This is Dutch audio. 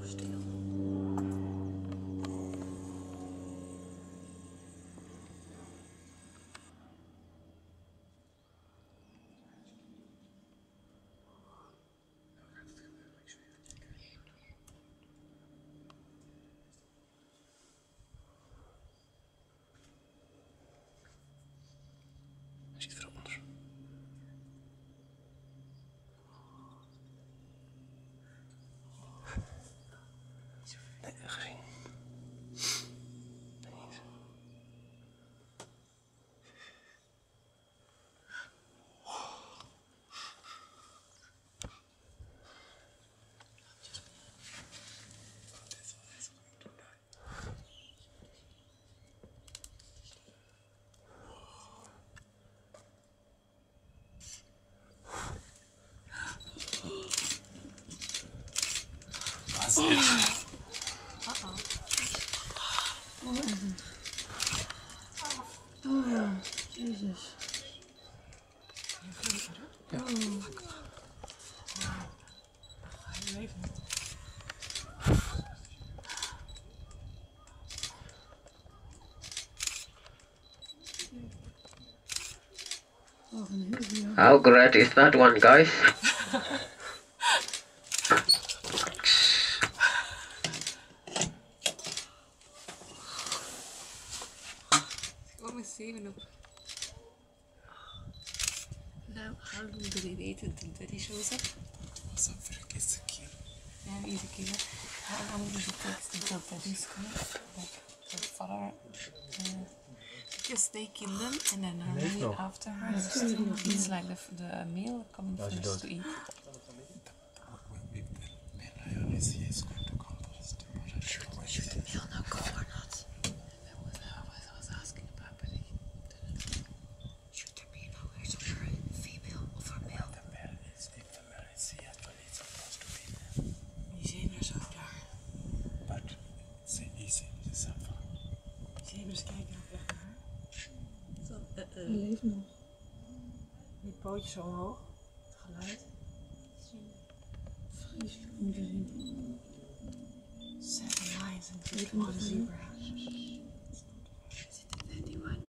stil. Hij zit eronder. Nee, gezien. Nee, niet. Was is? Oh, Jezus. Ja. Hij leeft niet. How great is that one, guys? Wat moet zeven op? Nou, how long do they wait until Daddy shows up? So very is aqui. Yeah, he's a killer. How long does it take until Daddy's coming? Like, the father... because they kill them and then normally afterwards it's like the meal coming first to eat. Is he is going to compost? Should the meal now go or not? I was asking about, but he didn't. Should there be no here somewhere a female of a male? The male is, if the male is here, but it's supposed to be. Die zebras ook daar. But it's easy to suffer. Zebras kijken ook echt naar haar. Hij leeft nog. Die pootjes zo omhoog. Het geluid. Vreselijk om te zien. 7 lions and Weet 2 nog zebra.